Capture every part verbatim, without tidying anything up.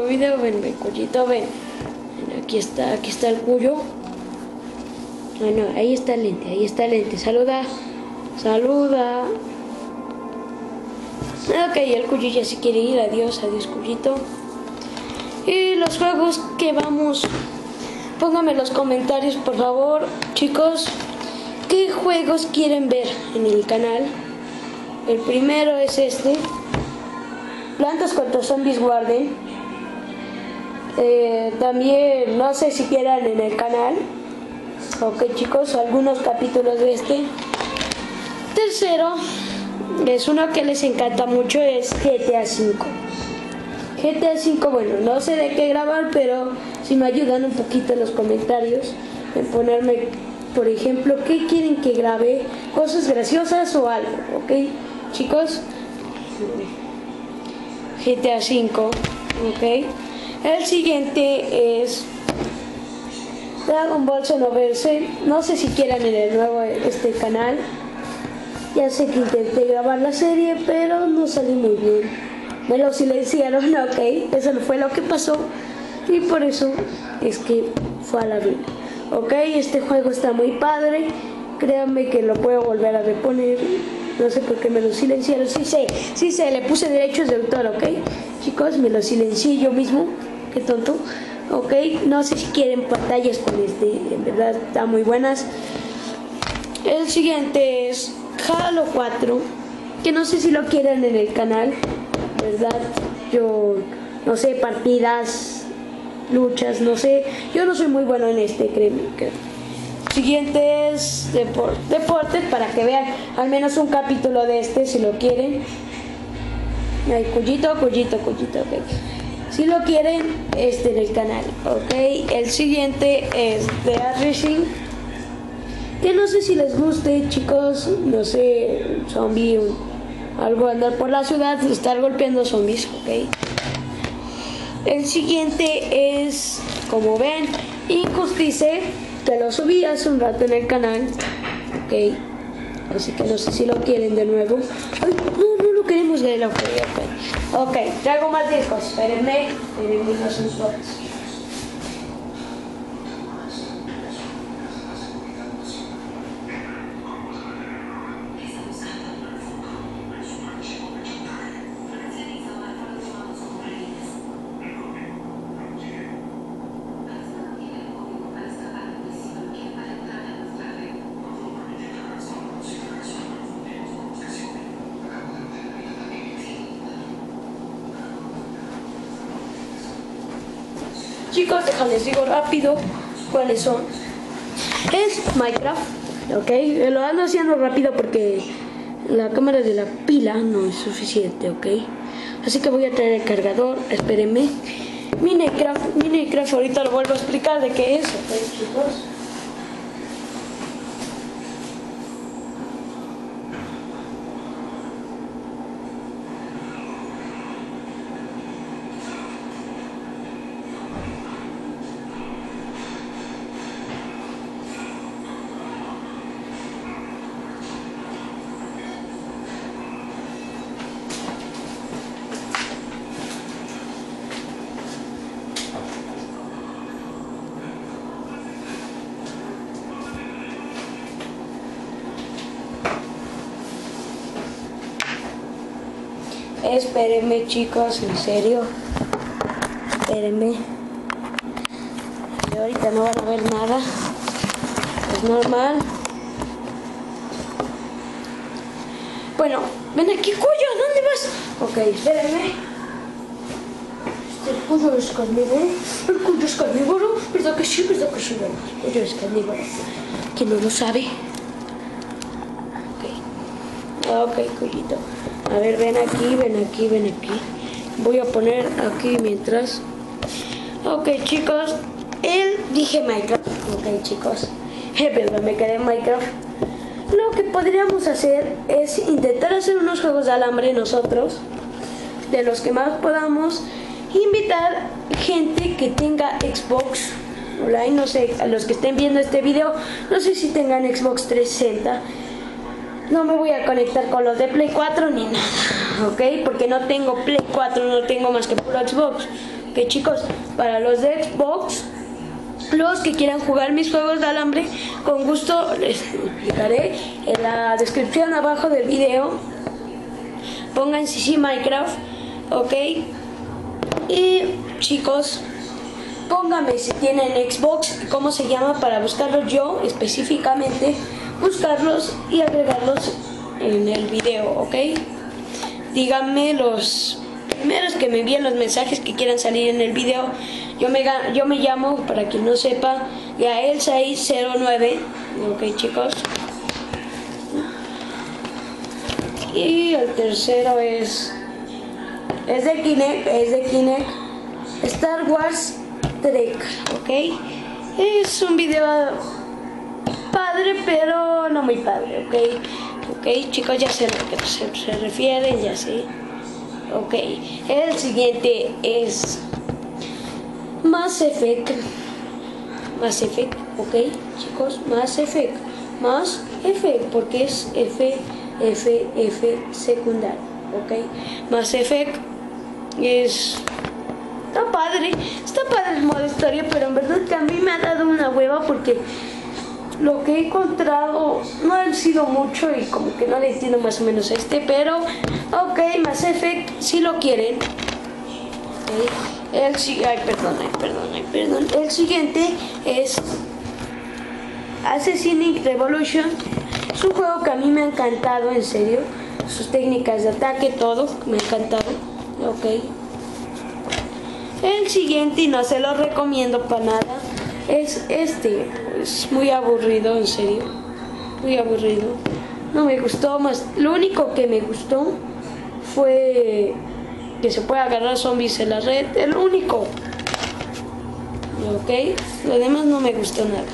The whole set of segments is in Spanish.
nuevo video. Ven, ven, Cuyito, ven. ven. Aquí está, aquí está el Cuyo. No, no, ahí está el lente, ahí está el lente. Saluda, saluda. Ok, el Cuyo ya se quiere ir. Adiós, adiós, Cuyito. Y los juegos que vamos... Pónganme en los comentarios, por favor, chicos. ¿Qué juegos quieren ver en el canal? El primero es este. Plantas contra Zombies Garden. Eh, también, no sé si quieran en el canal. Ok, chicos, algunos capítulos de este. Tercero, es uno que les encanta mucho, es G T A cinco. G T A cinco, bueno, no sé de qué grabar, pero si me ayudan un poquito en los comentarios, en ponerme, por ejemplo, qué quieren que grabe, cosas graciosas o algo, ok, chicos. G T A cinco, ok. El siguiente es Dragon Ball Xenoverse. No sé si quieran en el nuevo este canal. Ya sé que intenté grabar la serie, pero no salí muy bien. Me lo silenciaron, ok. Eso no fue lo que pasó. Y por eso es que fue a la vida. Ok, este juego está muy padre. Créanme que lo puedo volver a reponer. No sé por qué me lo silenciaron. Sí sé, sí sé, le puse derechos de autor, ok. Chicos, me lo silencié yo mismo. Qué tonto. Ok, no sé si quieren pantallas con este. En verdad, están muy buenas. El siguiente es Halo cuatro. Que no sé si lo quieren en el canal. ¿Verdad? Yo no sé, partidas, luchas, no sé. Yo no soy muy bueno en este, créeme. Siguiente es depor deportes, para que vean al menos un capítulo de este si lo quieren. Ay, Cuyito, Cuyito, Cuyito, ok. Si lo quieren, este en el canal, ok. El siguiente es The Racing, que no sé si les guste, chicos. No sé, zombie, algo, andar por la ciudad, estar golpeando zombies, ok. El siguiente es, como ven, Injustice, que lo subí hace un rato en el canal, ok. Así que no sé si lo quieren de nuevo. Ay, no, no lo queremos de la okay, ok, ok, traigo más discos. Espérenme, espérenme, no son suaves. Chicos, déjales digo rápido cuáles son. Es Minecraft, ok. Lo ando haciendo rápido porque la cámara de la pila no es suficiente, ok. Así que voy a traer el cargador, espérenme. Minecraft, Minecraft, ahorita lo vuelvo a explicar de qué es, ok, chicos. Espérenme, chicos, en serio. Espérenme. Y ahorita no van a ver nada. Es normal. Bueno, ven aquí, Cuyo, ¿dónde vas? Ok, espérenme. El Cuyo es carnívoro. El Cuyo es carnívoro. ¿Verdad que sí? ¿Verdad que sí? El Cuyo es carnívoro. ¿Quién no lo sabe? Ok. Ok, Cuyito. A ver, ven aquí, ven aquí, ven aquí. Voy a poner aquí mientras. Ok, chicos. Él dije Minecraft. Ok, chicos. Eh, perdón, me quedé en Minecraft. Lo que podríamos hacer es intentar hacer unos juegos de alambre nosotros, de los que más podamos. Invitar gente que tenga Xbox Online, no sé, a los que estén viendo este video, no sé si tengan Xbox trescientos sesenta. No me voy a conectar con los de Play cuatro ni nada. ok, porque no tengo Play cuatro, no tengo más que puro Xbox. Ok, chicos, para los de Xbox, los que quieran jugar mis juegos de alambre, con gusto les explicaré en la descripción abajo del video. Pongan C C Minecraft, ok. Y chicos, pónganme si tienen Xbox, cómo se llama, para buscarlos yo específicamente, buscarlos y agregarlos en el video, ok. Díganme los primeros que me envíen los mensajes que quieran salir en el video. Yo me, yo me llamo, para quien no sepa, Gael seis cero nueve, ok, chicos. Y el tercero es es de Kinect, es de Kinect Star Wars Trek, ok. Es un video padre, pero no muy padre, ok. Ok, chicos, ya sé a lo que se, se refieren, ya sé. Ok, el siguiente es Mass Effect. Mass Effect, ok, chicos, Mass Effect. Mass Effect, porque es F, F, F secundario, ok. Mass Effect es... Está padre, está padre el modo historia, pero en verdad que a mí me ha dado una hueva porque lo que he encontrado no ha sido mucho y como que no le entiendo más o menos a este, pero ok, Mass Effect si lo quieren. Okay. El, ay, perdón, ay, perdón, ay, perdón. El siguiente es Assassin's Revolution. Es un juego que a mí me ha encantado, en serio. Sus técnicas de ataque, todo, me ha encantado. Ok. El siguiente, y no se lo recomiendo para nada, es este. Es muy aburrido, en serio. Muy aburrido. No me gustó más. Lo único que me gustó fue que se puede agarrar zombies en la red. El único. Ok. Lo demás no me gustó nada.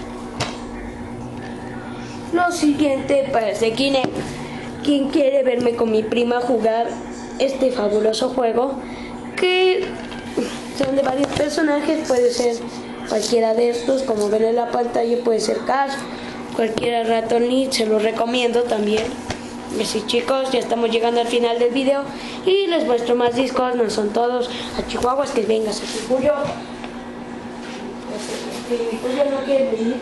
Lo siguiente parece Kinect. Quien quiere verme con mi prima jugar este fabuloso juego, que son de varios personajes, puede ser cualquiera de estos, como ven en la pantalla, puede ser Cash, cualquiera Ratoni, se los recomiendo también. Y así, chicos, ya estamos llegando al final del video y les muestro más discos, no son todos. A Chihuahuas que vengas, a Chihuyo. Chihuyo no quiere venir.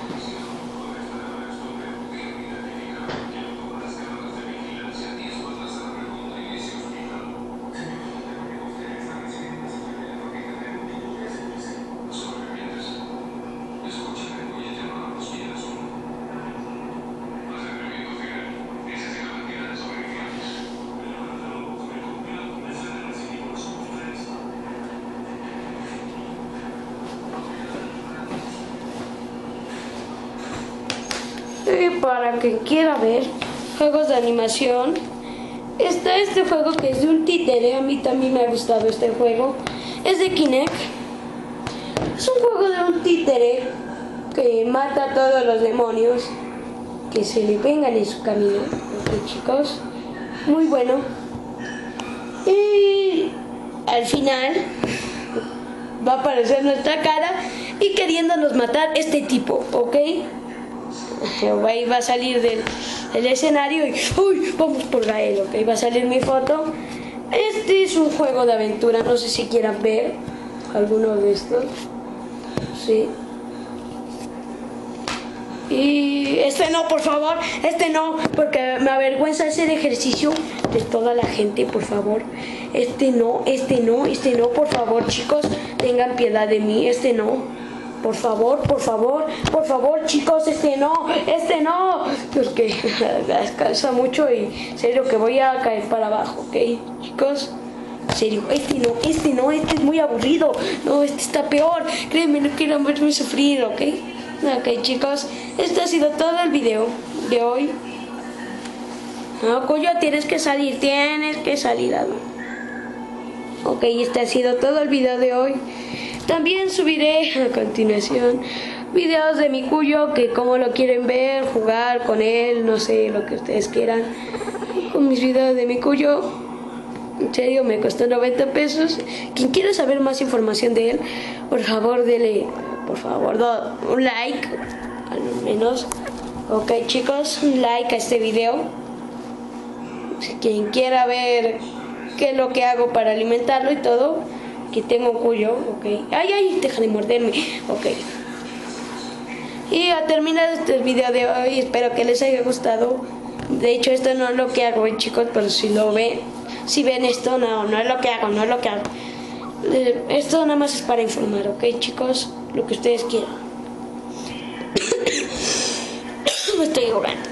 Y para quien quiera ver juegos de animación, está este juego que es de un títere. A mí también me ha gustado este juego. Es de Kinect. Es un juego de un títere que mata a todos los demonios que se le vengan en su camino. Ok, chicos, muy bueno. Y al final va a aparecer nuestra cara y queriéndonos matar este tipo, ok. Ahí va a salir del, del escenario y uy, vamos por Gael, ok, va a salir mi foto. Este es un juego de aventura, no sé si quieran ver alguno de estos. Sí. Y este no, por favor, este no, porque me avergüenza hacer ejercicio de toda la gente, por favor. Este no, este no, este no, por favor, chicos, tengan piedad de mí, este no. Por favor, por favor, por favor, chicos, este no, este no. Porque descansa mucho y en serio que voy a caer para abajo, ¿ok? Chicos, en serio, este no, este no, este es muy aburrido. No, este está peor. Créanme, no quiero verme sufrir, ¿ok? Ok, chicos, este ha sido todo el video de hoy. No, Cuyo, tienes que salir, tienes que salir. Ok, este ha sido todo el video de hoy. También subiré a continuación videos de mi Cuyo, que como lo quieren ver, jugar con él, no sé, lo que ustedes quieran. Con mis videos de mi Cuyo, en serio, me costó noventa pesos. Quien quiera saber más información de él, por favor, dele, por favor, do, un like, al menos. Ok, chicos, un like a este video. Si quien quiera ver qué es lo que hago para alimentarlo y todo, aquí tengo cuyo, ok. Ay, ay, deja de morderme, ok. Y a terminar este video de hoy, espero que les haya gustado. De hecho, esto no es lo que hago, chicos, pero si lo ven, si ven esto, no, no es lo que hago, no es lo que hago. Eh, esto nada más es para informar, ok, chicos, lo que ustedes quieran. Me estoy ahogando.